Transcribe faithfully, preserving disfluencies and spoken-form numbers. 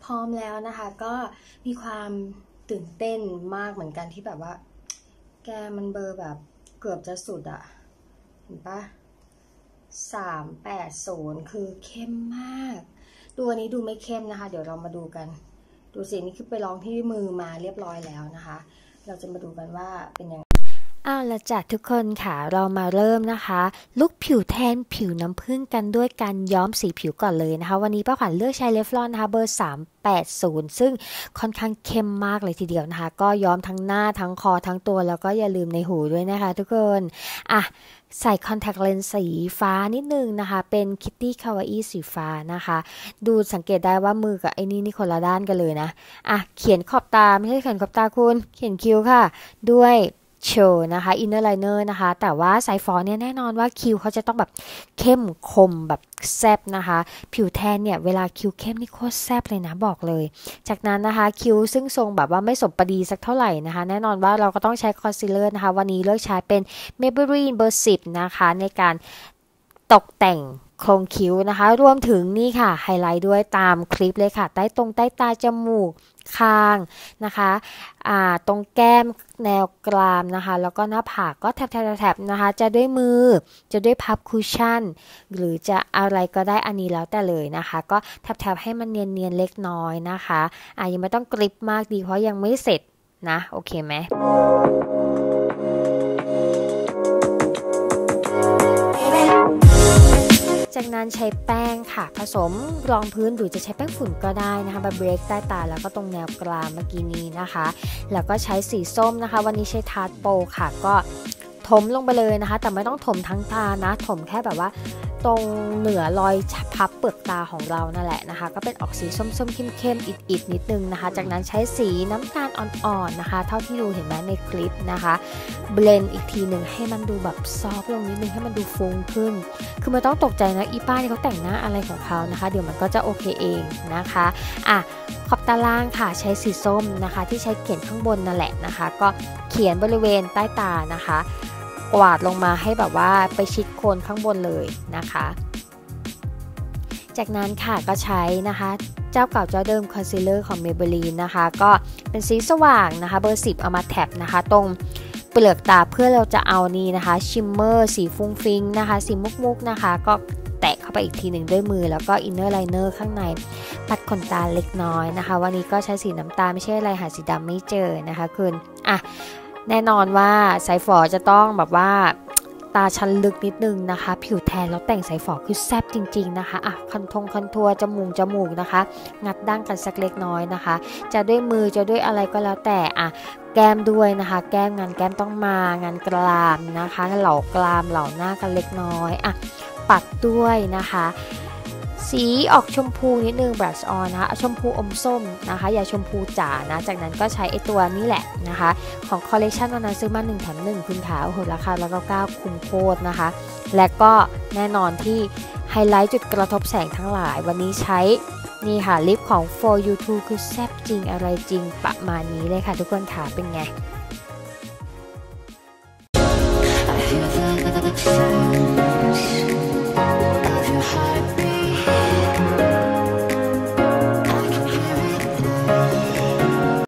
ร้อมแล้วนะคะก็มีความตื่นเต้นมากเหมือนกันที่แบบว่าแกมันเบอร์แบบเกือบจะสุดอะเห็นปะสามแปดศูนย์คือเข้มมากดูอันนี้ดูไม่เข้มนะคะเดี๋ยวเรามาดูกันดูสินี่คือไปลองที่มือมาเรียบร้อยแล้วนะคะเราจะมาดูกันว่าเป็นยังไงอ้าวละจ้ะทุกคนค่ะเรามาเริ่มนะคะลุคผิวแทนผิวน้ำผึ้งกันด้วยการย้อมสีผิวก่อนเลยนะคะวันนี้ป้าขวัญเลือกใช้เลฟลอนนะคะเบอร์สามแปดศูนย์ซึ่งค่อนข้างเข้มมากเลยทีเดียวนะคะก็ย้อมทั้งหน้าทั้งคอทั้งตัวแล้วก็อย่าลืมในหูด้วยนะคะทุกคนอ่ะใส่คอนแทคเลนส์สีฟ้านิดนึงนะคะเป็นคิตตี้คาวาอี้สีฟ้านะคะดูสังเกตได้ว่ามือกับไอ้นี่นี่คนละด้านกันเลยนะอ่ะเขียนขอบตาไม่ใช่เขียนขอบตาคุณเขียนคิ้วค่ะด้วยโชว์นะคะอินเนอร์ไลเนอร์นะคะแต่ว่าสายฟอนเนี่ยแน่นอนว่าคิ้วเขาจะต้องแบบเข้มคมแบบแซบนะคะผิวแทนเนี่ยเวลาคิ้วเข้มนี่โคตรแซบเลยนะบอกเลยจากนั้นนะคะคิ้วซึ่งทรงแบบว่าไม่สมประดีสักเท่าไหร่นะคะแน่นอนว่าเราก็ต้องใช้คอนซีลเลอร์นะคะวันนี้เลือกใช้เป็น Maybelline เบอร์สิบนะคะในการตกแต่งโครงคิ้วนะคะรวมถึงนี่ค่ะไฮไลท์ด้วยตามคลิปเลยค่ะใต้ตรงใต้ตาจมูกคางนะคะอ่าตรงแก้มแนวกรามนะคะแล้วก็หน้าผากก็แถบๆๆนะคะจะด้วยมือจะด้วยพับคุชชั่นหรือจะอะไรก็ได้อันนี้แล้วแต่เลยนะคะก็แถบๆให้มันเนียนๆเล็กน้อยนะคะอ่ะยังไม่ต้องกริบมากดีเพราะยังไม่เสร็จนะโอเคไหมจากนั้นใช้แป้งค่ะผสมรองพื้นหรือจะใช้แป้งฝุ่นก็ได้นะคะมาเบรกใต้ตาแล้วก็ตรงแนวกรามเมื่อกี้นี้นะคะแล้วก็ใช้สีส้มนะคะวันนี้ใช้ทาร์ตโปรค่ะก็ถมลงไปเลยนะคะแต่ไม่ต้องถมทั้งตานะถมแค่แบบว่าตรงเหนือรอยพับเปลือกตาของเรานั่นแหละนะคะก็เป็นออกสีส้มๆเข้มๆอิดๆนิดนึงนะคะจากนั้นใช้สีน้ำตาลอ่อนๆนะคะเท่าที่ดูเห็นไหมในคลิปนะคะเบลนด์อีกทีหนึ่งให้มันดูแบบซอฟต์ลงนิดนึงให้มันดูฟุ้งขึ้นคือไม่ต้องตกใจนะอีป้านี่เขาแต่งหน้าอะไรของเขานะคะเดี๋ยวมันก็จะโอเคเองนะคะอ่ะขอบตาล่างค่ะใช้สีส้มนะคะที่ใช้เขียนข้างบนนั่นแหละนะคะก็เขียนบริเวณใต้ตานะคะกวาดลงมาให้แบบว่าไปชิดโคนข้างบนเลยนะคะจากนั้นค่ะก็ใช้นะคะเจ้าเก่าเจ้าเดิมคอนซีลเลอร์ของ Maybelline นะคะก็เป็นสีสว่างนะคะเบอร์สิบเอามาแท็บนะคะตรงเปลือกตาเพื่อเราจะเอานี่นะคะชิมเมอร์สีฟุ้งฟิ้งนะคะสีมุกๆนะคะก็แตะเข้าไปอีกทีหนึ่งด้วยมือแล้วก็อินเนอร์ไลเนอร์ข้างในปัดขนตาเล็กน้อยนะคะวันนี้ก็ใช้สีน้ำตาลไม่ใช่อะไรหาสีดำไม่เจอนะคะคุณอ่ะแน่นอนว่าสายฝอจะต้องแบบว่าตาชั้นลึกนิดนึงนะคะผิวแทนแล้วแต่งสายฝอคือแซ่บจริงๆนะคะอ่ะคันทงคันทัวจมูกจมูกนะคะงัดดั้งกันสักเล็กน้อยนะคะจะด้วยมือจะด้วยอะไรก็แล้วแต่อ่ะแก้มด้วยนะคะแก้มงานแก้มต้องมางานกรามนะคะเหล่ากรามเหล่าหน้ากันเล็กน้อยอ่ะปัดด้วยนะคะสีออกชมพูนิดนึงบลัชออนนะคะชมพูอมส้มนะคะอย่าชมพูจ๋านะจากนั้นก็ใช้ไอตัวนี้แหละนะคะของคอลเลคชันวันนั้นซื้อมาหนึ่งแถมหนึ่งคุณขาโอ้โหราคาแล้วก็เก้าคุ้มโคตรนะคะและก็แน่นอนที่ไฮไลท์จุดกระทบแสงทั้งหลายวันนี้ใช้นี่ค่ะลิปของ โฟร์ ยู ทู คือแซ่บจริงอะไรจริงประมาณนี้เลยค่ะทุกคนค่ะเป็นไง